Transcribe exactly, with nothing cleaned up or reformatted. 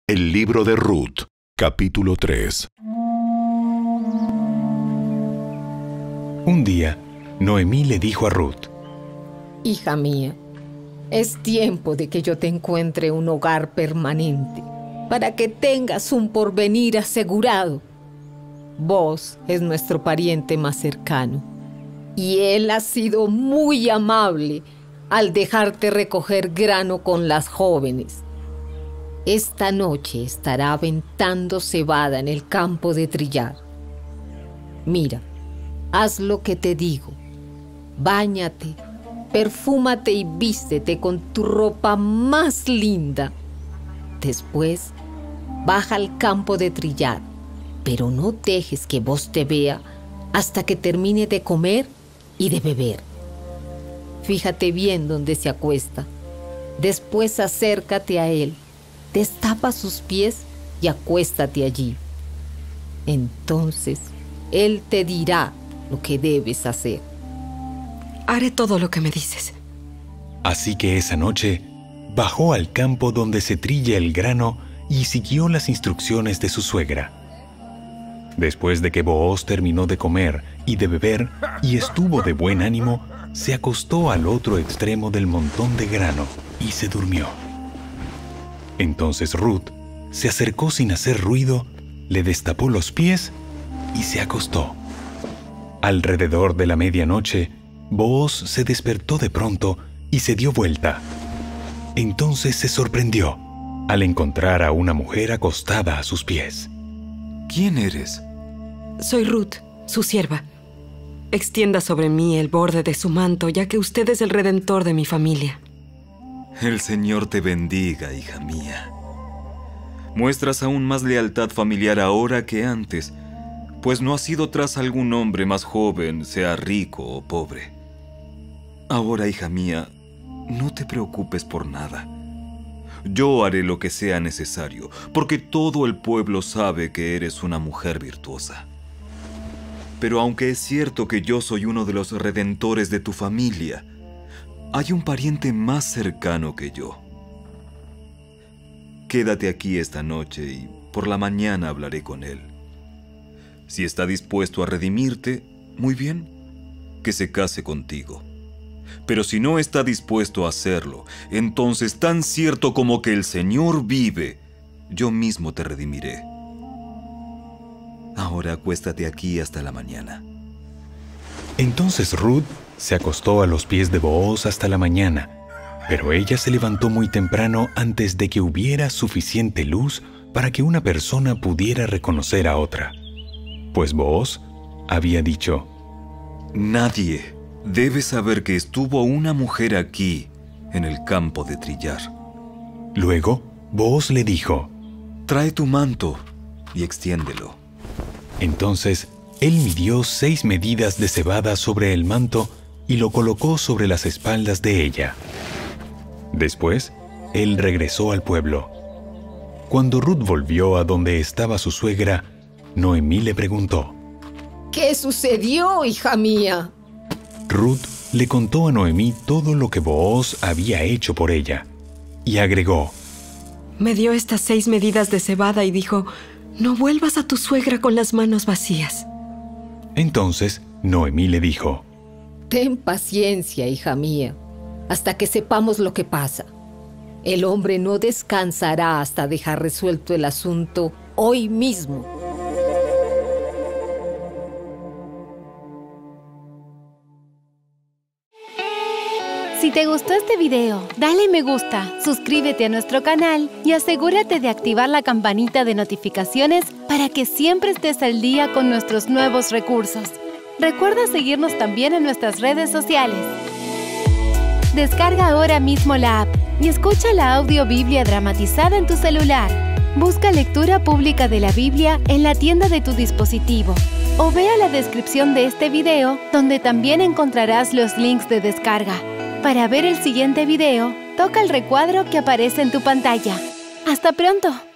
El libro de Ruth, capítulo tres. Un día, Noemí le dijo a Ruth: Hija mía, es tiempo de que yo te encuentre un hogar permanente, para que tengas un porvenir asegurado. Vos es nuestro pariente más cercano, y él ha sido muy amable al dejarte recoger grano con las jóvenes. Esta noche estará aventando cebada en el campo de trillar. Mira, haz lo que te digo. Báñate, perfúmate y vístete con tu ropa más linda. Después, baja al campo de trillar, pero no dejes que vos te vea hasta que termine de comer y de beber. Fíjate bien dónde se acuesta. Después acércate a él, destapa sus pies y acuéstate allí. Entonces, él te dirá lo que debes hacer. Haré todo lo que me dices. Así que esa noche bajó al campo donde se trilla el grano y siguió las instrucciones de su suegra. Después de que Booz terminó de comer y de beber y estuvo de buen ánimo, se acostó al otro extremo del montón de grano y se durmió. Entonces Ruth se acercó sin hacer ruido, le destapó los pies y se acostó. Alrededor de la medianoche, Booz se despertó de pronto y se dio vuelta. Entonces se sorprendió al encontrar a una mujer acostada a sus pies. ¿Quién eres? Soy Ruth, su sierva. Extienda sobre mí el borde de su manto, ya que usted es el redentor de mi familia. El Señor te bendiga, hija mía. Muestras aún más lealtad familiar ahora que antes, pues no has ido tras algún hombre más joven, sea rico o pobre. Ahora, hija mía, no te preocupes por nada. Yo haré lo que sea necesario, porque todo el pueblo sabe que eres una mujer virtuosa. Pero aunque es cierto que yo soy uno de los redentores de tu familia, hay un pariente más cercano que yo. Quédate aquí esta noche y por la mañana hablaré con él. Si está dispuesto a redimirte, muy bien, que se case contigo. Pero si no está dispuesto a hacerlo, entonces tan cierto como que el Señor vive, yo mismo te redimiré. Ahora acuéstate aquí hasta la mañana. Entonces Ruth se acostó a los pies de Booz hasta la mañana, pero ella se levantó muy temprano antes de que hubiera suficiente luz para que una persona pudiera reconocer a otra. Pues Booz había dicho: Nadie debe saber que estuvo una mujer aquí, en el campo de trillar. Luego, Booz le dijo: Trae tu manto y extiéndelo. Entonces, él midió seis medidas de cebada sobre el manto y lo colocó sobre las espaldas de ella. Después, él regresó al pueblo. Cuando Ruth volvió a donde estaba su suegra, Noemí le preguntó: ¿Qué sucedió, hija mía? Ruth le contó a Noemí todo lo que Booz había hecho por ella, y agregó: Me dio estas seis medidas de cebada y dijo: no vuelvas a tu suegra con las manos vacías. Entonces Noemí le dijo: Ten paciencia, hija mía, hasta que sepamos lo que pasa. El hombre no descansará hasta dejar resuelto el asunto hoy mismo. Si te gustó este video, dale me gusta, suscríbete a nuestro canal y asegúrate de activar la campanita de notificaciones para que siempre estés al día con nuestros nuevos recursos. Recuerda seguirnos también en nuestras redes sociales. Descarga ahora mismo la app y escucha la audio Biblia dramatizada en tu celular. Busca lectura pública de la Biblia en la tienda de tu dispositivo o vea la descripción de este video, donde también encontrarás los links de descarga. Para ver el siguiente video, toca el recuadro que aparece en tu pantalla. ¡Hasta pronto!